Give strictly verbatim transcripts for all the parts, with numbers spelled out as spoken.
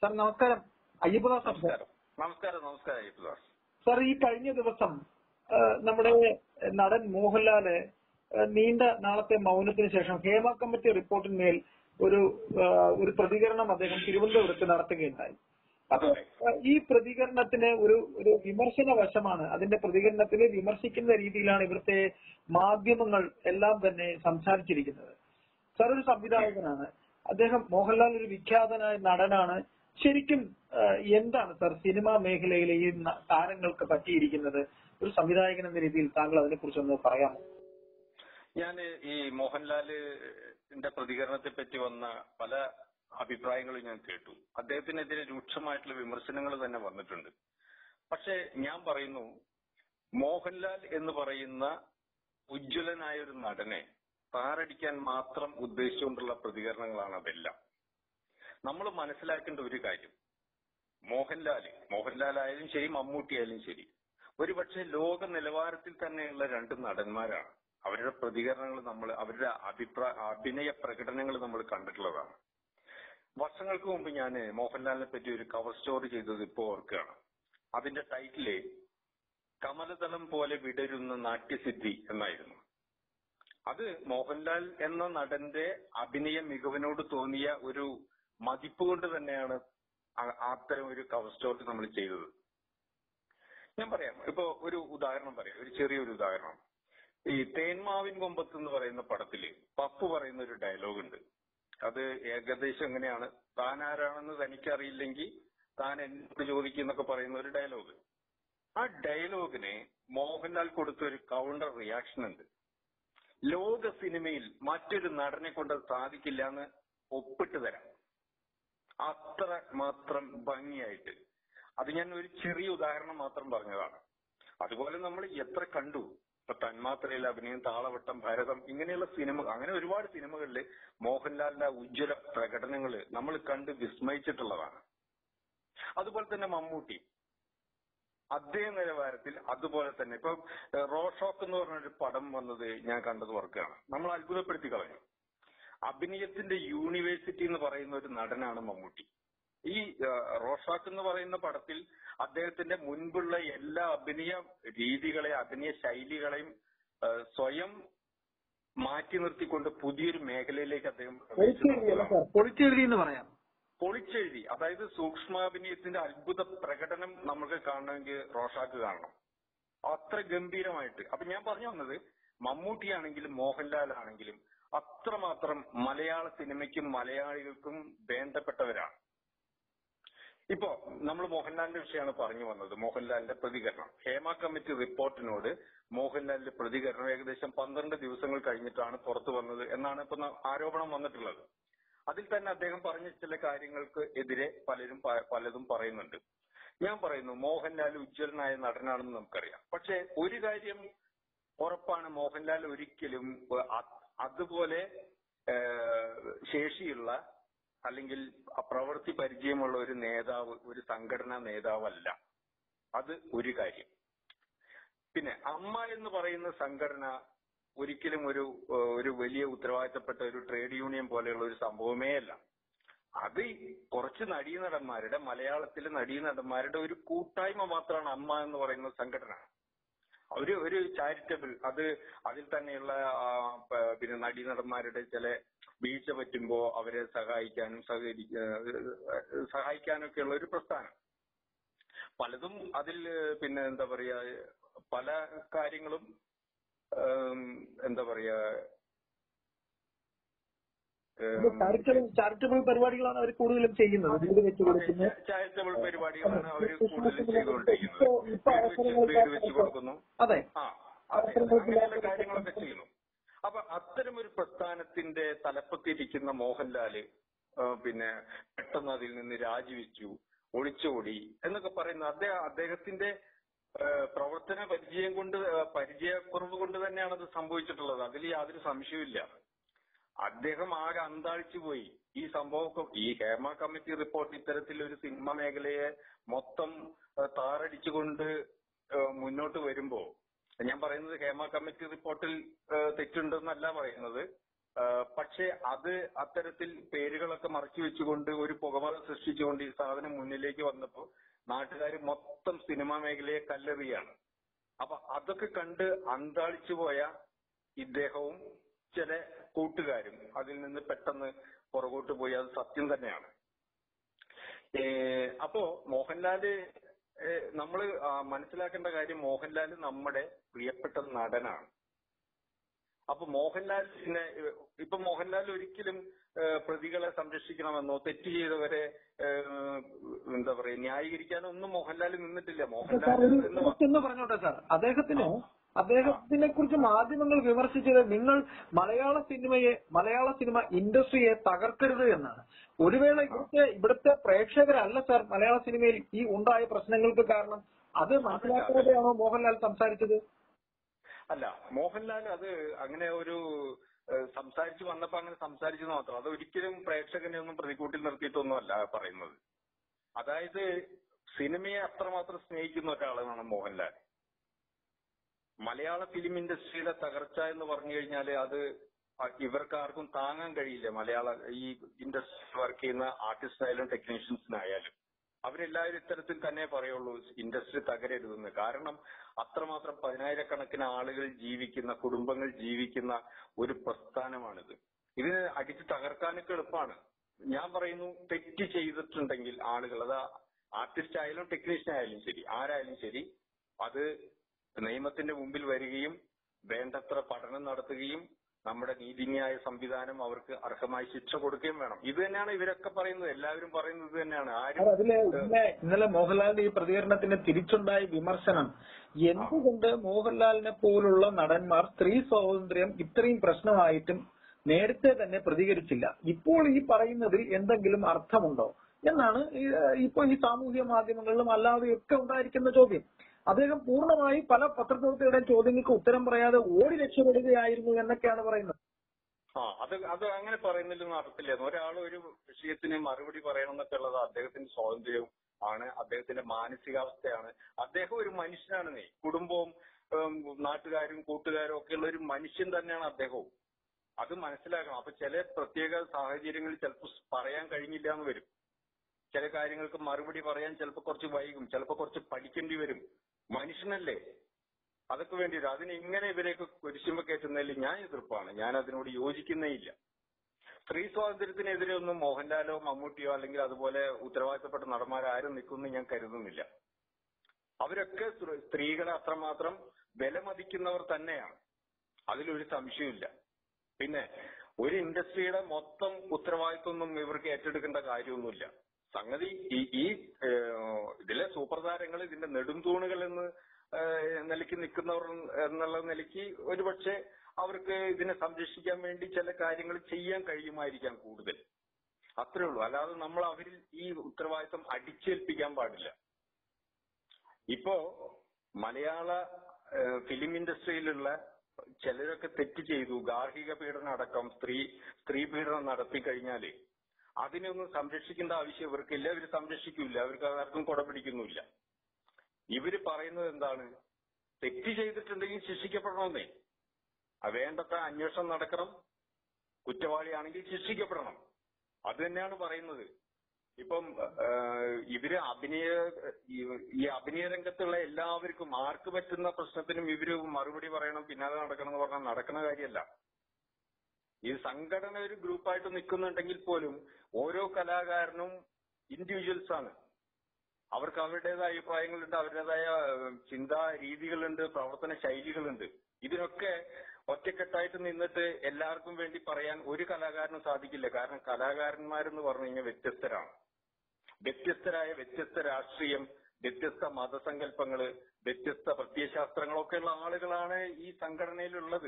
Sir നമസ്കാരം. അയ്യപ്പദാസ്. നമസ്കാരം നമസ്കാരം നമസ്കാരം അയ്യപ്പദാസ്. സാർ, ഈ കഴിഞ്ഞ ദിവസം നമ്മുടെ നടൻ മോഹൻലാല് നീണ്ട നാളത്തെ മൗനത്തിന് ശേഷം ഹേമ കമ്മിറ്റി റിപ്പോർട്ടിന്മേൽ ഒരു ഒരു പ്രതികരണം അദ്ദേഹം തിരുവനന്തപുരത്ത് നടത്തുകയുണ്ടായി. അപ്പൊ ഈ പ്രതികരണത്തിന് ഒരു ഒരു വിമർശന വശമാണ്. അതിന്റെ പ്രതികരണത്തിന് വിമർശിക്കുന്ന രീതിയിലാണ് ഇവിടുത്തെ മാധ്യമങ്ങൾ എല്ലാം തന്നെ സംസാരിച്ചിരിക്കുന്നത്. സാർ ഒരു സംവിധായകനാണ്, അദ്ദേഹം മോഹൻലാൽ ഒരു വിഖ്യാതനായ നടനാണ്. ശരിക്കും എന്താണ് സാർ സിനിമാ മേഖലയിലെ ഈ താരങ്ങൾക്ക് പറ്റിയിരിക്കുന്നത്? ഒരു സംവിധായകൻ എന്ന രീതിയിൽ താങ്കൾ അതിനെ കുറിച്ചൊന്ന് പറയാമോ? ഞാൻ ഈ മോഹൻലാലിന്റെ പ്രതികരണത്തെ പറ്റി വന്ന പല അഭിപ്രായങ്ങളും ഞാൻ കേട്ടു. അദ്ദേഹത്തിനെതിരെ രൂക്ഷമായിട്ടുള്ള വിമർശനങ്ങൾ തന്നെ വന്നിട്ടുണ്ട്. പക്ഷെ ഞാൻ പറയുന്നു, മോഹൻലാൽ എന്ന് പറയുന്ന ഉജ്ജ്വലനായ ഒരു നടനെ താറടിക്കാൻ മാത്രം ഉദ്ദേശിച്ചുകൊണ്ടുള്ള പ്രതികരണങ്ങളാണ് അതെല്ലാം. നമ്മൾ മനസ്സിലാക്കേണ്ട ഒരു കാര്യം, മോഹൻലാല് മോഹൻലാൽ ആയാലും ശരി, മമ്മൂട്ടി ആയാലും ശരി, ഒരുപക്ഷെ ലോക നിലവാരത്തിൽ തന്നെയുള്ള രണ്ട് നടന്മാരാണ്. അവരുടെ പ്രതികരണങ്ങൾ നമ്മൾ, അവരുടെ അഭിപ്രായ അഭിനയ പ്രകടനങ്ങൾ നമ്മൾ കണ്ടിട്ടുള്ളതാണ്. വർഷങ്ങൾക്ക് മുമ്പ് ഞാൻ മോഹൻലാലിനെ പറ്റി ഒരു കവർ സ്റ്റോറി ചെയ്തത് ഇപ്പോൾ ഓർക്കുകയാണ്. അതിന്റെ ടൈറ്റില് കമലതളം പോലെ വിടരുന്ന നാട്യസിദ്ധി എന്നായിരുന്നു. അത് മോഹൻലാൽ എന്ന നടന്റെ അഭിനയ മികവിനോട് തോന്നിയ ഒരു മതിപ്പ് കൊണ്ട് തന്നെയാണ് അത്തരം ഒരു കവർ സ്റ്റോറി നമ്മൾ ചെയ്തത്. ഞാൻ പറയാം, ഇപ്പൊ ഒരു ഉദാഹരണം പറയാം, ഒരു ചെറിയൊരു ഉദാഹരണം. ഈ തേന്മാവിൻ കൊമ്പത്ത് എന്ന് പറയുന്ന പടത്തില് പപ്പു പറയുന്ന ഒരു ഡയലോഗ് ഉണ്ട്. അത് ഏകദേശം എങ്ങനെയാണ്, താൻ ആരാണെന്ന് തനിക്കറിയില്ലെങ്കിൽ താൻ എന്നോട് ചോദിക്കുന്നൊക്കെ പറയുന്ന ഒരു ഡയലോഗ്. ആ ഡയലോഗിന് മോഹൻലാൽ കൊടുത്ത ഒരു കൗണ്ടർ റിയാക്ഷൻ ഉണ്ട്. ലോക സിനിമയിൽ മറ്റൊരു നടനെ കൊണ്ട് സാധിക്കില്ല എന്ന് ഒപ്പിട്ട് തരാം, അത്ര മാത്രം ഭംഗിയായിട്ട്. അത് ഞാൻ ഒരു ചെറിയ ഉദാഹരണം മാത്രം പറഞ്ഞതാണ്. അതുപോലെ നമ്മൾ എത്ര കണ്ടു. ഇപ്പൊ തന്മാത്രയിലെ അഭിനയം, താളവട്ടം, ഭരതം, ഇങ്ങനെയുള്ള സിനിമ, അങ്ങനെ ഒരുപാട് സിനിമകളിൽ മോഹൻലാലിന്റെ ഉജ്ജ്വല പ്രകടനങ്ങൾ നമ്മൾ കണ്ട് വിസ്മയിച്ചിട്ടുള്ളതാണ്. അതുപോലെ തന്നെ മമ്മൂട്ടി അതേ നിലവാരത്തിൽ അതുപോലെ തന്നെ ഇപ്പൊ റോഷോക്ക് എന്ന് പറഞ്ഞൊരു പടം വന്നത് ഞാൻ കണ്ടത് ഓർക്കുകയാണ്. നമ്മൾ അത്ഭുതപ്പെടുത്തി കളഞ്ഞു. അഭിനയത്തിന്റെ യൂണിവേഴ്സിറ്റി എന്ന് പറയുന്ന ഒരു നടനാണ് മമ്മൂട്ടി. ഈ റോഷാക്ക് എന്ന് പറയുന്ന പടത്തിൽ അദ്ദേഹത്തിന്റെ മുൻപുള്ള എല്ലാ അഭിനയ രീതികളെയും അഭിനയ ശൈലികളെയും സ്വയം മാറ്റി നിർത്തിക്കൊണ്ട് പുതിയൊരു മേഖലയിലേക്ക് അദ്ദേഹം പൊളിച്ചെഴുതി എന്ന് പറയാം. പൊളിച്ചെഴുതി. അതായത് സൂക്ഷ്മാഭിനയത്തിന്റെ അത്ഭുത പ്രകടനം നമുക്ക് കാണണമെങ്കിൽ റോഷാക്ക് കാണണം, അത്ര ഗംഭീരമായിട്ട്. അപ്പൊ ഞാൻ പറഞ്ഞു വന്നത്, മമ്മൂട്ടിയാണെങ്കിലും മോഹൻലാൽ ആണെങ്കിലും അത്രമാത്രം മലയാള സിനിമയ്ക്കും മലയാളികൾക്കും വേണ്ടപ്പെട്ടവരാണ്. ഇപ്പോ നമ്മൾ മോഹൻലാലിന്റെ വിഷയമാണ് പറഞ്ഞു വന്നത്. മോഹൻലാലിന്റെ പ്രതികരണം, ഹേമ കമ്മിറ്റി റിപ്പോർട്ടിനോട് മോഹൻലാലിന്റെ പ്രതികരണം ഏകദേശം പന്ത്രണ്ട് ദിവസങ്ങൾ കഴിഞ്ഞിട്ടാണ് പുറത്തു വന്നത് എന്നാണ് ഇപ്പൊ ആരോപണം വന്നിട്ടുള്ളത്. അതിൽ തന്നെ അദ്ദേഹം പറഞ്ഞ ചില കാര്യങ്ങൾക്ക് എതിരെ പലരും പലതും പറയുന്നുണ്ട്. ഞാൻ പറയുന്നു, മോഹൻലാൽ ഉജ്ജ്വലനായ നടനാണെന്ന് നമുക്കറിയാം. പക്ഷെ ഒരു കാര്യം ഉറപ്പാണ്, മോഹൻലാൽ ഒരിക്കലും അതുപോലെ ശേഷിയുള്ള അല്ലെങ്കിൽ പ്രവൃത്തി പരിചയമുള്ള ഒരു നേതാവ്, ഒരു സംഘടനാ നേതാവല്ല. അത് ഒരു കാര്യം. പിന്നെ അമ്മ എന്ന് പറയുന്ന സംഘടന ഒരിക്കലും ഒരു ഒരു വലിയ ഉത്തരവാദിത്തപ്പെട്ട ഒരു ട്രേഡ് യൂണിയൻ പോലെയുള്ള ഒരു സംഭവമേ അല്ല. അത് കുറച്ച് നടീനടന്മാരുടെ, മലയാളത്തിലെ നടീനടന്മാരുടെ ഒരു കൂട്ടായ്മ മാത്രമാണ് അമ്മ എന്ന് പറയുന്ന സംഘടന. ഒരു ഒരു ചാരിറ്റബിൾ, അത് അതിൽ തന്നെയുള്ള പിന്നെ നടീനടന്മാരുടെ ചില വീഴ്ച പറ്റുമ്പോ അവരെ സഹായിക്കാനും സഹകരിക്ക സഹായിക്കാനൊക്കെയുള്ള ഒരു പ്രസ്ഥാനം. പലതും അതിൽ പിന്നെ എന്താ പറയാ, പല കാര്യങ്ങളും എന്താ പറയാ ചാരിറ്റബിൾ പരിപാടികളാണ് അവർ കൂടുതലും ചെയ്യുന്നത്. ചാരിറ്റബിൾ പരിപാടികളാണ് അവർ കൂടുതലും ചെയ്തുകൊണ്ടിരിക്കുന്നത്. വീട് വെച്ച് കൊടുക്കുന്നു, അതെ, അങ്ങനെയുള്ള കാര്യങ്ങളൊക്കെ ചെയ്യുന്നു. അപ്പൊ അത്തരം ഒരു പ്രസ്ഥാനത്തിന്റെ തലപ്പത്തിരിക്കുന്ന മോഹൻലാല് പിന്നെ പെട്ടെന്ന് അതിൽ നിന്ന് രാജിവെച്ചു, ഒളിച്ചോടി എന്നൊക്കെ പറയുന്ന അദ്ദേഹം അദ്ദേഹത്തിന്റെ പ്രവർത്തന പരിചയം കൊണ്ട്, പരിചയക്കുറവ് കൊണ്ട് തന്നെയാണ് അത് സംഭവിച്ചിട്ടുള്ളത്. അതിൽ യാതൊരു സംശയവുമില്ല. അദ്ദേഹം ആകെ അന്താളിച്ചു പോയി. ഈ സംഭവമൊക്കെ, ഈ ഹേമ കമ്മിറ്റി റിപ്പോർട്ട് ഇത്തരത്തിൽ ഒരു സിനിമ മേഖലയെ മൊത്തം താറടിച്ചുകൊണ്ട് മുന്നോട്ട് വരുമ്പോ, ഞാൻ പറയുന്നത് ഹേമ കമ്മിറ്റി റിപ്പോർട്ടിൽ തെറ്റുണ്ടെന്നല്ല പറയുന്നത്. പക്ഷെ അത് അത്തരത്തിൽ പേരുകളൊക്കെ മറച്ചു വെച്ചുകൊണ്ട് ഒരു പുകമറ സൃഷ്ടിച്ചുകൊണ്ട് ഈ സാധനം മുന്നിലേക്ക് വന്നപ്പോൾ നാട്ടുകാർ മൊത്തം സിനിമാ മേഖലയെ കല്ലെറിയാണ്. അപ്പൊ അതൊക്കെ കണ്ട് അന്താളിച്ചു പോയ ഇദ്ദേഹവും ചില കൂട്ടുകാരും അതിൽ നിന്ന് പെട്ടെന്ന് പുറകോട്ട് പോയി. അത് സത്യം തന്നെയാണ്. അപ്പോ മോഹൻലാല് നമ്മള് മനസ്സിലാക്കേണ്ട കാര്യം, മോഹൻലാൽ നമ്മുടെ പ്രിയപ്പെട്ട നടനാണ്. അപ്പൊ മോഹൻലാലിനെ ഇപ്പൊ മോഹൻലാൽ ഒരിക്കലും പ്രതികളെ സംരക്ഷിക്കണമെന്നോ തെറ്റ് ചെയ്തവരെ എന്താ പറയാ ന്യായീകരിക്കാനോ ഒന്നും മോഹൻലാൽ നിന്നിട്ടില്ല. മോഹൻലാൽ പറഞ്ഞോട്ടെ സാർ, അദ്ദേഹത്തിന് അദ്ദേഹത്തിനെ കുറിച്ച് മാധ്യമങ്ങൾ വിമർശിച്ചത് നിങ്ങൾ മലയാള സിനിമയെ മലയാള സിനിമ ഇൻഡസ്ട്രിയെ തകർക്കരുത് എന്നാണ്. ഒരു വേള ഇവിടുത്തെ ഇവിടുത്തെ പ്രേക്ഷകരല്ല സാർ മലയാള സിനിമയിൽ ഈ ഉണ്ടായ പ്രശ്നങ്ങൾക്ക് കാരണം. അത് മനസ്സിലാക്കാതെയാണോ മോഹൻലാൽ സംസാരിച്ചത്? അല്ല, മോഹൻലാൽ അത് അങ്ങനെ ഒരു സംസാരിച്ചു വന്നപ്പോ അങ്ങനെ സംസാരിച്ചത് മാത്രം. അത് ഒരിക്കലും പ്രേക്ഷകനെ ഒന്നും പ്രതികൂട്ടിൽ നിർത്തിയിട്ടൊന്നും അല്ല പറയുന്നത്. അതായത് സിനിമയെ അത്രമാത്രം സ്നേഹിക്കുന്ന ഒരാളാണ് മോഹൻലാൽ. മലയാള ഫിലിം ഇൻഡസ്ട്രിയുടെ തകർച്ച എന്ന് പറഞ്ഞു കഴിഞ്ഞാൽ അത് ഇവർക്കാർക്കും താങ്ങാൻ കഴിയില്ല. മലയാള ഈ ഇൻഡസ്ട്രിയിൽ വർക്ക് ചെയ്യുന്ന ആർട്ടിസ്റ്റിനായാലും ടെക്നീഷ്യൻസിനായാലും അവരെല്ലാവരും ഇത്തരത്തിൽ തന്നെ പറയുള്ളൂ, ഇൻഡസ്ട്രി തകരരുതെന്ന്. കാരണം അത്രമാത്രം പതിനായിരക്കണക്കിന് ആളുകൾ ജീവിക്കുന്ന, കുടുംബങ്ങൾ ജീവിക്കുന്ന ഒരു പ്രസ്ഥാനമാണിത്. ഇതിന് അടിച്ച് തകർക്കാനൊക്കെ എളുപ്പമാണ്. ഞാൻ പറയുന്നു, തെറ്റ് ചെയ്തിട്ടുണ്ടെങ്കിൽ ആളുകൾ, അത് ആർട്ടിസ്റ്റ് ആയാലും ടെക്നീഷ്യൻ ആയാലും ശരി, ആരായാലും ശരി, അത് നിയമത്തിന്റെ മുമ്പിൽ വരികയും വേണ്ടത്ര പഠനം നടത്തുകയും നമ്മുടെ നീതിന്യായ സംവിധാനം അവർക്ക് അർഹമായി ശിക്ഷ കൊടുക്കുകയും വേണം. ഇത് തന്നെയാണ് ഇവരൊക്കെ പറയുന്നത്. എല്ലാവരും പറയുന്നത് ഇത് തന്നെയാണ്. ആരും അതിലെ ഇന്നലെ മോഹൻലാലിന്റെ ഈ പ്രതികരണത്തിന് തിരിച്ചുണ്ടായ വിമർശനം, എന്തുകൊണ്ട് മോഹൻലാലിനെ പോലുള്ള നടന്മാർ സ്ത്രീ സ്വാതന്ത്ര്യം ഇത്രയും പ്രശ്നമായിട്ടും നേരത്തെ തന്നെ പ്രതികരിച്ചില്ല, ഇപ്പോൾ ഈ പറയുന്നതിൽ എന്തെങ്കിലും അർത്ഥമുണ്ടോ എന്നാണ് ഇപ്പൊ ഈ സാമൂഹ്യ മാധ്യമങ്ങളിലും അല്ലാതെയൊക്കെ ഉണ്ടായിരിക്കുന്ന ചോദ്യം. അദ്ദേഹം പൂർണ്ണമായി പല പത്രപ്രവർത്തകരുടെയും ചോദ്യങ്ങൾക്ക് ഉത്തരം പറയാതെ ഓടി രക്ഷപ്പെടുകയായിരുന്നു എന്നൊക്കെയാണ് പറയുന്നത്. ആ അത് അത് അങ്ങനെ പറയുന്നില്ലെന്ന് അർത്ഥത്തില്ല. ഒരാൾ ഒരു വിഷയത്തിന് മറുപടി പറയണം എന്നൊക്കെ ഉള്ളത് അദ്ദേഹത്തിന്റെ സ്വാതന്ത്ര്യവും ആണ്, അദ്ദേഹത്തിന്റെ മാനസികാവസ്ഥയാണ്. അദ്ദേഹം ഒരു മനുഷ്യനാണ്. നീ കുടുംബവും നാട്ടുകാരും കൂട്ടുകാരും ഒക്കെയുള്ള ഒരു മനുഷ്യൻ തന്നെയാണ് അദ്ദേഹവും. അത് മനസ്സിലാക്കണം. അപ്പൊ ചില പ്രത്യേക സാഹചര്യങ്ങളിൽ ചിലപ്പോൾ പറയാൻ കഴിഞ്ഞില്ല എന്ന് വരും. ചില കാര്യങ്ങൾക്ക് മറുപടി പറയാൻ ചിലപ്പോൾ കുറച്ച് വൈകും, ചിലപ്പോൾ കുറച്ച് പഠിക്കേണ്ടി വരും. മനുഷ്യനല്ലേ, അതൊക്കെ വേണ്ടി വരും. അതിന് ഇങ്ങനെ ഇവരെയൊക്കെ കുരിശുമ്പ കയറ്റുന്നതിൽ ഞാൻ എതിർപ്പാണ്. ഞാൻ അതിനോട് യോജിക്കുന്നേ ഇല്ല. സ്ത്രീ സ്വാതന്ത്ര്യത്തിനെതിരെ ഒന്നും മോഹൻലാലോ മമ്മൂട്ടിയോ അല്ലെങ്കിൽ അതുപോലെ ഉത്തരവാദിത്തപ്പെട്ട നടന്മാരാരും നിൽക്കുമെന്ന് ഞാൻ കരുതുന്നില്ല. അവരൊക്കെ സ്ത്രീകളെ അത്രമാത്രം വിലമതിക്കുന്നവർ തന്നെയാണ്, അതിലൊരു സംശയമില്ല. പിന്നെ ഒരു ഇൻഡസ്ട്രിയുടെ മൊത്തം ഉത്തരവാദിത്വമൊന്നും ഇവർക്ക് ഏറ്റെടുക്കേണ്ട കാര്യമൊന്നുമില്ല. സംഗതി ഈ ഈ ഇതിലെ സൂപ്പർ താരങ്ങൾ, ഇതിന്റെ നെടുംതൂണുകൾ എന്ന് നിലയ്ക്ക് നിൽക്കുന്നവർ എന്നുള്ള നിലയ്ക്ക് ഒരുപക്ഷെ അവർക്ക് ഇതിനെ സംരക്ഷിക്കാൻ വേണ്ടി ചില കാര്യങ്ങൾ ചെയ്യാൻ കഴിയുമായിരിക്കാം കൂടുതൽ. അത്രേ ഉള്ളൂ. അല്ലാതെ നമ്മൾ അവരിൽ ഈ ഉത്തരവാദിത്വം അടിച്ചേൽപ്പിക്കാൻ പാടില്ല. ഇപ്പോ മലയാള ഫിലിം ഇൻഡസ്ട്രിയിലുള്ള ചിലരൊക്കെ തെറ്റ് ചെയ്തു, ഗാർഹിക പീഡനം അടക്കം സ്ത്രീ സ്ത്രീ പീഡനം നടത്തി കഴിഞ്ഞാല് അതിനൊന്നും സംരക്ഷിക്കേണ്ട ആവശ്യം ഇവർക്കില്ല. ഇവർ സംരക്ഷിക്കില്ല, അവർക്ക് ആർക്കും കൊട പിടിക്കുന്നില്ല. ഇവര് പറയുന്നത് എന്താണ്? തെറ്റ് ചെയ്തിട്ടുണ്ടെങ്കിൽ ശിക്ഷിക്കപ്പെടണമെന്നേ. വേണ്ടത്ര അന്വേഷണം നടക്കണം, കുറ്റവാളിയാണെങ്കിൽ ശിക്ഷിക്കപ്പെടണം. അത് തന്നെയാണ് പറയുന്നത്. ഇപ്പം ഇവര് അഭിനയ ഈ അഭിനയ രംഗത്തുള്ള എല്ലാവർക്കും ആർക്ക് പറ്റുന്ന പ്രശ്നത്തിനും ഇവര് മറുപടി പറയണം, പിന്നാലെ നടക്കണം എന്ന് പറഞ്ഞാൽ നടക്കുന്ന കാര്യമല്ല. ഈ സംഘടന ഒരു ഗ്രൂപ്പായിട്ട് നിൽക്കുന്നുണ്ടെങ്കിൽ പോലും ഓരോ കലാകാരനും ഇൻഡിവിജ്വൽസ് ആണ്. അവർക്ക് അവരുടേതായ അഭിപ്രായങ്ങളുണ്ട്, അവരുടേതായ ചിന്താ രീതികളുണ്ട്, പ്രവർത്തന ശൈലികളുണ്ട്. ഇതിനൊക്കെ ഒറ്റക്കെട്ടായിട്ട് നിന്നിട്ട് എല്ലാവർക്കും വേണ്ടി പറയാൻ ഒരു കലാകാരനും സാധിക്കില്ല. കാരണം കലാകാരന്മാരെന്ന് പറഞ്ഞു കഴിഞ്ഞാൽ വ്യത്യസ്തരാണ്. വ്യത്യസ്തരായ വ്യത്യസ്ത രാഷ്ട്രീയം, വ്യത്യസ്ത മതസങ്കല്പങ്ങള്, വ്യത്യസ്ത പ്രത്യയശാസ്ത്രങ്ങളൊക്കെയുള്ള ആളുകളാണ് ഈ സംഘടനയിലുള്ളത്.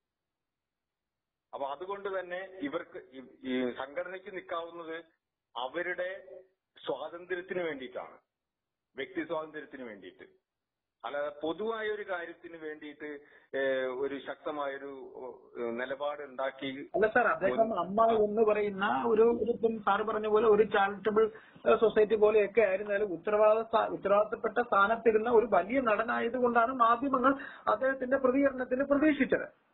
അപ്പൊ അതുകൊണ്ട് തന്നെ ഇവർക്ക് ഈ സംഘടനയ്ക്ക് നിൽക്കാവുന്നത് അവരുടെ സ്വാതന്ത്ര്യത്തിന് വേണ്ടിയിട്ടാണ്, വ്യക്തി സ്വാതന്ത്ര്യത്തിന് വേണ്ടിയിട്ട്. അല്ലാതെ പൊതുവായ ഒരു കാര്യത്തിന് വേണ്ടിയിട്ട് ഒരു ശക്തമായൊരു നിലപാട് ഉണ്ടാക്കി അല്ല സാർ. അദ്ദേഹം അമ്മ എന്ന് പറയുന്ന ഒരു ഇപ്പം സാറ് പറഞ്ഞ പോലെ ഒരു ചാരിറ്റബിൾ സൊസൈറ്റി പോലെയൊക്കെ ആയിരുന്നാലും ഉത്തരവാദിത്ത ഉത്തരവാദിത്തപ്പെട്ട സ്ഥാനത്തിരുന്ന ഒരു വലിയ നടനായതുകൊണ്ടാണ് മാധ്യമങ്ങൾ അദ്ദേഹത്തിന്റെ പ്രതികരണത്തിന് പ്രതീക്ഷിച്ചത്.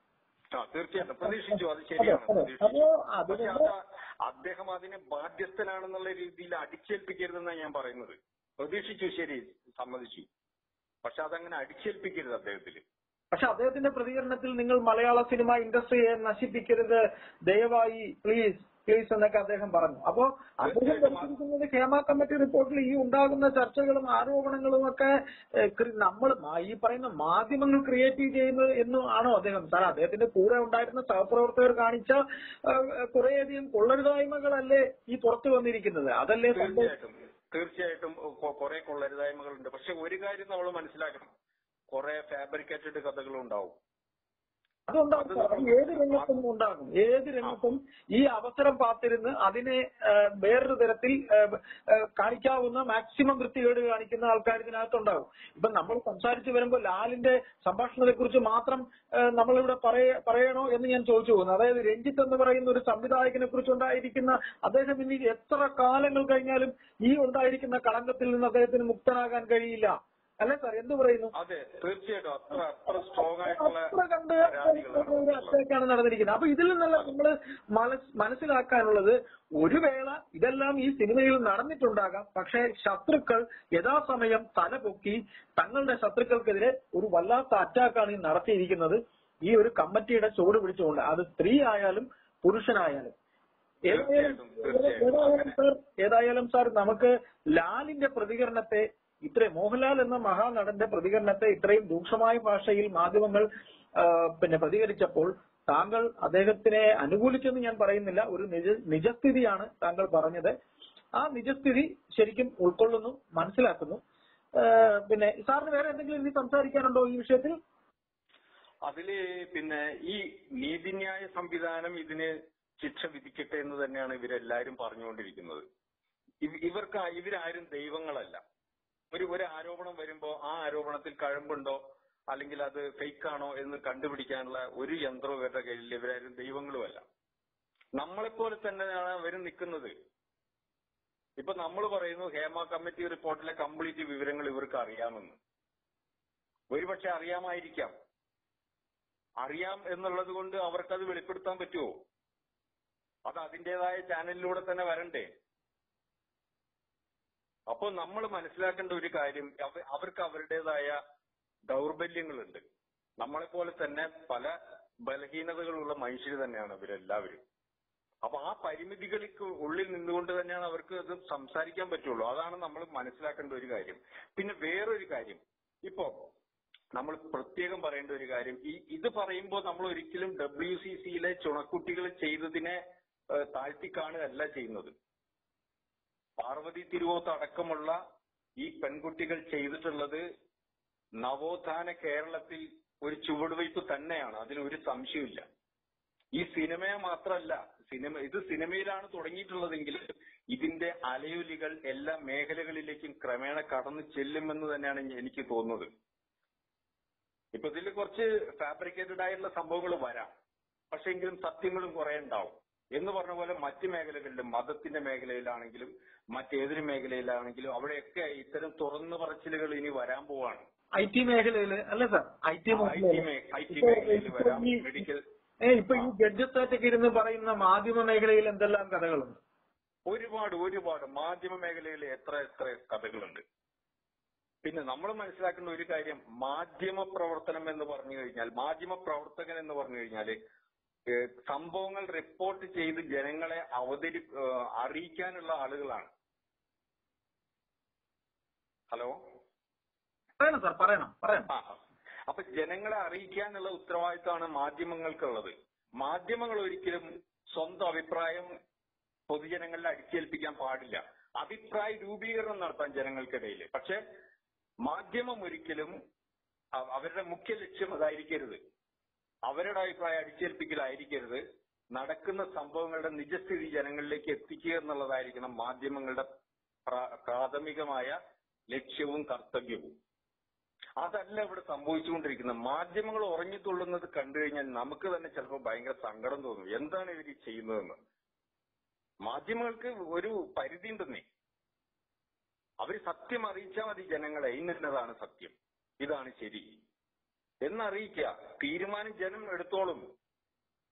ആ തീർച്ചയായിട്ടും പ്രതീക്ഷിച്ചു, അത് ശരിയാണ്, പ്രതീക്ഷിച്ചു. പക്ഷെ അത് അദ്ദേഹം അതിന് ബാധ്യസ്ഥനാണെന്നുള്ള രീതിയിൽ അടിച്ചേൽപ്പിക്കരുതെന്നാണ് ഞാൻ പറയുന്നത്. പ്രതീക്ഷിച്ചു, ശരി, സമ്മതിച്ചു. പക്ഷെ അതങ്ങനെ അടിച്ചേൽപ്പിക്കരുത് അദ്ദേഹത്തിന്. പക്ഷെ അദ്ദേഹത്തിന്റെ പ്രതികരണത്തിൽ നിങ്ങൾ മലയാള സിനിമ ഇൻഡസ്ട്രിയെ നശിപ്പിക്കരുത് ദയവായി, പ്ലീസ് പ്ലീസ് എന്നൊക്കെ അദ്ദേഹം പറഞ്ഞു. അപ്പോ അദ്ദേഹം പറഞ്ഞിരിക്കുന്നത് ഹേമ കമ്മിറ്റി റിപ്പോർട്ടിൽ ഈ ഉണ്ടാകുന്ന ചർച്ചകളും ആരോപണങ്ങളും ഒക്കെ നമ്മൾ ഈ പറയുന്ന മാധ്യമങ്ങൾ ക്രിയേറ്റ് ചെയ്യുന്നത് എന്നും ആണോ അദ്ദേഹം? സാർ, അദ്ദേഹത്തിന്റെ കൂടെ ഉണ്ടായിരുന്ന സഹപ്രവർത്തകർ കാണിച്ച കുറേയധികം കൊള്ളരുതായ്മകളല്ലേ ഈ പുറത്തു വന്നിരിക്കുന്നത്? അതല്ലേ? തീർച്ചയായിട്ടും തീർച്ചയായിട്ടും കുറെ കൊള്ളരുതായ്മകളുണ്ട്. പക്ഷെ ഒരു കാര്യം നമ്മൾ മനസ്സിലാക്കണം, കുറെ ഫാബ്രിക്കേറ്റഡ് കഥകളും ഉണ്ടാവും. അതുണ്ടാകും, ഏത് രംഗത്തും ഉണ്ടാകും. ഏത് രംഗത്തും ഈ അവസരം കാത്തിരുന്ന് അതിനെ വേറൊരു തരത്തിൽ കാണിക്കാവുന്ന മാക്സിമം വൃത്തികേട് കാണിക്കുന്ന ആൾക്കാർ ഇതിനകത്തുണ്ടാകും. ഇപ്പൊ നമ്മൾ സംസാരിച്ചു വരുമ്പോൾ ലാലിന്റെ സംഭാഷണത്തെ കുറിച്ച് മാത്രം നമ്മളിവിടെ പറയണോ എന്ന് ഞാൻ ചോദിച്ചു പോകുന്നു. അതായത് രഞ്ജിത്ത് എന്ന് പറയുന്ന ഒരു സംവിധായകനെ കുറിച്ച് ഉണ്ടായിരിക്കുന്ന അദ്ദേഹം ഇനി എത്ര കാലങ്ങൾ കഴിഞ്ഞാലും ഈ ഉണ്ടായിരിക്കുന്ന കളങ്കത്തിൽ നിന്ന് അദ്ദേഹത്തിന് മുക്തനാകാൻ കഴിയില്ല. അല്ലെ സാർ, എന്ത് പറയുന്നു? അതെ, തീർച്ചയായിട്ടും അത്ര അത്ര സ്ട്രോങ് ആയിട്ടുള്ള അത്രയ്ക്കാണ് നടന്നിരിക്കുന്നത്. അപ്പൊ ഇതിൽ നിന്നുള്ള നമ്മൾ മനസ്സിലാക്കാനുള്ളത്, ഒരു വേള ഇതെല്ലാം ഈ സിനിമയിൽ നടന്നിട്ടുണ്ടാകാം. പക്ഷേ ശത്രുക്കൾ യഥാസമയം തല പൊക്കി തങ്ങളുടെ ശത്രുക്കൾക്കെതിരെ ഒരു വല്ലാത്ത അറ്റാക്കാണ് ഈ നടത്തിയിരിക്കുന്നത്. ഈ ഒരു കമ്മിറ്റിയുടെ ചുവട് പിടിച്ചുകൊണ്ട്, അത് സ്ത്രീ ആയാലും പുരുഷനായാലും. ഏതായാലും ഏതായാലും സാർ ഏതായാലും സാർ നമുക്ക് ലാലിന്റെ പ്രതികരണത്തെ, ഇത്രയും മോഹൻലാൽ എന്ന മഹാനടന്റെ പ്രതികരണത്തെ ഇത്രയും രൂക്ഷമായ ഭാഷയിൽ മാധ്യമങ്ങൾ പിന്നെ പ്രതികരിച്ചപ്പോൾ താങ്കൾ അദ്ദേഹത്തിനെ അനുകൂലിച്ചെന്ന് ഞാൻ പറയുന്നില്ല. ഒരു നിജ നിജസ്ഥിതിയാണ് താങ്കൾ പറഞ്ഞത്. ആ നിജസ്ഥിതി ശരിക്കും ഉൾക്കൊള്ളുന്നു, മനസ്സിലാക്കുന്നു. പിന്നെ സാറിന് വേറെ എന്തെങ്കിലും ഇനി സംസാരിക്കാനുണ്ടോ ഈ വിഷയത്തിൽ? അതില് പിന്നെ ഈ നീതിന്യായ സംവിധാനം ഇതിന് ശിക്ഷ വിധിക്കട്ടെ എന്ന് തന്നെയാണ് ഇവരെല്ലാരും പറഞ്ഞുകൊണ്ടിരിക്കുന്നത്. ഇവർക്ക് ഇവരാരും ദൈവങ്ങളല്ല. ഒരു ഒരു ആരോപണം വരുമ്പോ ആ ആരോപണത്തിൽ കഴമ്പുണ്ടോ അല്ലെങ്കിൽ അത് ഫേക്ക് ആണോ എന്ന് കണ്ടുപിടിക്കാനുള്ള ഒരു യന്ത്രവും ഇവരുടെ കയ്യിൽ. ഇവരാരും ദൈവങ്ങളുമല്ല. നമ്മളെപ്പോലെ തന്നെയാണ് അവരും നിൽക്കുന്നത്. ഇപ്പൊ നമ്മൾ പറയുന്നു ഹേമ കമ്മിറ്റി റിപ്പോർട്ടിലെ കംപ്ലീറ്റ് വിവരങ്ങൾ ഇവർക്ക് അറിയാമെന്ന്. ഒരുപക്ഷെ അറിയാമായിരിക്കാം. അറിയാം എന്നുള്ളത് കൊണ്ട് അവർക്കത് വെളിപ്പെടുത്താൻ പറ്റുമോ? അത് അതിന്റേതായ ചാനലിലൂടെ തന്നെ വരണ്ടേ? അപ്പോൾ നമ്മൾ മനസ്സിലാക്കേണ്ട ഒരു കാര്യം, അവർക്ക് അവരുടേതായ ദൗർബല്യങ്ങളുണ്ട്. നമ്മളെപ്പോലെ തന്നെ പല ബലഹീനതകളുള്ള മനുഷ്യർ തന്നെയാണ് ഇവരെല്ലാവരും. അപ്പൊ ആ പരിമിതികൾക്ക് ഉള്ളിൽ നിന്നുകൊണ്ട് തന്നെയാണ് അവർക്ക് ഇത് സംസാരിക്കാൻ പറ്റുള്ളൂ. അതാണ് നമ്മൾ മനസ്സിലാക്കേണ്ട ഒരു കാര്യം. പിന്നെ വേറൊരു കാര്യം, ഇപ്പോ നമ്മൾ പ്രത്യേകം പറയേണ്ട ഒരു കാര്യം, ഈ ഇത് പറയുമ്പോൾ നമ്മൾ ഒരിക്കലും ഡബ്ല്യു സി സിയിലെ ചുണക്കുട്ടികൾ ചെയ്തതിനെ താഴ്ത്തിക്കാണുകയല്ല ചെയ്യുന്നത്. പാർവതി തിരുവോത്ത് അടക്കമുള്ള ഈ പെൺകുട്ടികൾ ചെയ്തിട്ടുള്ളത് നവോത്ഥാന കേരളത്തിൽ ഒരു ചുവടുവയ്പ് തന്നെയാണ്. അതിനൊരു സംശയമില്ല. ഈ സിനിമയെ മാത്രമല്ല, സിനിമ ഇത് സിനിമയിലാണ് തുടങ്ങിയിട്ടുള്ളതെങ്കിൽ ഇതിന്റെ അലയൊലികൾ എല്ലാ മേഖലകളിലേക്കും ക്രമേണ കടന്നു ചെല്ലുമെന്ന് തന്നെയാണ് എനിക്ക് തോന്നുന്നത്. ഇപ്പൊ ഇതിൽ കുറച്ച് ഫാബ്രിക്കേറ്റഡ് ആയിട്ടുള്ള സംഭവങ്ങൾ വരാം, പക്ഷെ എങ്കിലും സത്യങ്ങളും കുറെ ഉണ്ടാവും. എന്ന് പറഞ്ഞ പോലെ മറ്റ് മേഖലകളിലും, മതത്തിന്റെ മേഖലയിലാണെങ്കിലും മറ്റേതൊരു മേഖലയിലാണെങ്കിലും അവിടെയൊക്കെ ഇത്തരം തുറന്നു പറച്ചിലുകൾ ഇനി വരാൻ പോവാണ്. ഐ ടി മേഖലയിൽ അല്ലേ sir? I T I T മേഖലയിൽ വരാം, മെഡിക്കൽ. ഇപ്പൊ ഈ ഗഡ്ജറ്റാറ്റൊക്കെ ഇരുന്ന് പറയുന്ന മാധ്യമ മേഖലയിൽ എന്തെല്ലാം കഥകളുണ്ട്? ഒരുപാട് ഒരുപാട് മാധ്യമ മേഖലയിൽ എത്ര എത്ര കഥകളുണ്ട്. പിന്നെ നമ്മൾ മനസ്സിലാക്കുന്ന ഒരു കാര്യം, മാധ്യമ പ്രവർത്തനം എന്ന് പറഞ്ഞു കഴിഞ്ഞാൽ, മാധ്യമ പ്രവർത്തകൻ എന്ന് പറഞ്ഞു കഴിഞ്ഞാല് സംഭവങ്ങൾ റിപ്പോർട്ട് ചെയ്ത് ജനങ്ങളെ അവതരി അറിയിക്കാനുള്ള ആളുകളാണ്. ഹലോ, പറയണം സാർ, പറയണം പറയണം. ആ അപ്പൊ ജനങ്ങളെ അറിയിക്കാനുള്ള ഉത്തരവാദിത്തമാണ് മാധ്യമങ്ങൾക്കുള്ളത്. മാധ്യമങ്ങൾ ഒരിക്കലും സ്വന്തം അഭിപ്രായം പൊതുജനങ്ങളിൽ അടിച്ചേൽപ്പിക്കാൻ പാടില്ല. അഭിപ്രായ രൂപീകരണം നടത്താൻ ജനങ്ങൾക്കിടയിൽ. പക്ഷെ മാധ്യമം ഒരിക്കലും അവരുടെ മുഖ്യ ലക്ഷ്യം അതായിരിക്കരുത്. അവരുടെ അഭിപ്രായം അടിച്ചേൽപ്പിക്കലായിരിക്കരുത്. നടക്കുന്ന സംഭവങ്ങളുടെ നിജസ്ഥിതി ജനങ്ങളിലേക്ക് എത്തിക്കുക എന്നുള്ളതായിരിക്കണം മാധ്യമങ്ങളുടെ പ്രാഥമികമായ ലക്ഷ്യവും കർത്തവ്യവും. അതല്ല ഇവിടെ സംഭവിച്ചുകൊണ്ടിരിക്കുന്നത്. മാധ്യമങ്ങൾ ഉറങ്ങിത്തുള്ളുന്നത് കണ്ടു കഴിഞ്ഞാൽ നമുക്ക് തന്നെ ചിലപ്പോൾ ഭയങ്കര സങ്കടം തോന്നും. എന്താണ് ഇവർ ചെയ്യുന്നതെന്ന്. മാധ്യമങ്ങൾക്ക് ഒരു പരിധി ഉണ്ടെന്നേ. അവര് സത്യം അറിയിച്ചാൽ മതി ജനങ്ങളെ. ഇന്നതാണ് സത്യം, ഇതാണ് ശരി എന്നറിയിക്കുക. തീരുമാനം ജനം എടുത്തോളും.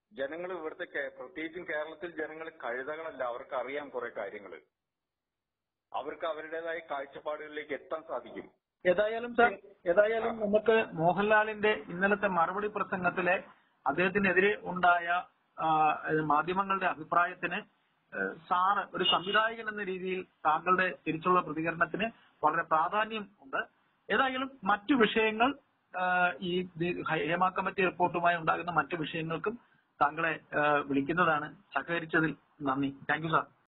ജനങ്ങൾ ഇവിടുത്തെ പ്രത്യേകിച്ചും കേരളത്തിൽ ജനങ്ങൾ കഴുതകളല്ല, അവർക്ക് അറിയാം കുറെ കാര്യങ്ങൾ. അവർക്ക് അവരുടേതായ കാഴ്ചപ്പാടുകളിലേക്ക് എത്താൻ സാധിക്കും. ഏതായാലും സാർ ഏതായാലും നമുക്ക് മോഹൻലാലിന്റെ ഇന്നലത്തെ മറുപടി പ്രസംഗത്തിലെ അദ്ദേഹത്തിനെതിരെ ഉണ്ടായ മാധ്യമങ്ങളുടെ അഭിപ്രായത്തിന് സാറ് ഒരു സംവിധായകൻ എന്ന രീതിയിൽ താങ്കളുടെ തിരിച്ചുള്ള പ്രതികരണത്തിന് വളരെ പ്രാധാന്യം ഉണ്ട്. ഏതായാലും മറ്റു വിഷയങ്ങൾ ഈ ഹേമ കമ്മിറ്റി റിപ്പോർട്ടുമായി ഉണ്ടാകുന്ന മറ്റു വിഷയങ്ങൾക്കും താങ്കളെ വിളിക്കുന്നതാണ്. സഹകരിച്ചതിൽ നന്ദി. Thank you sir.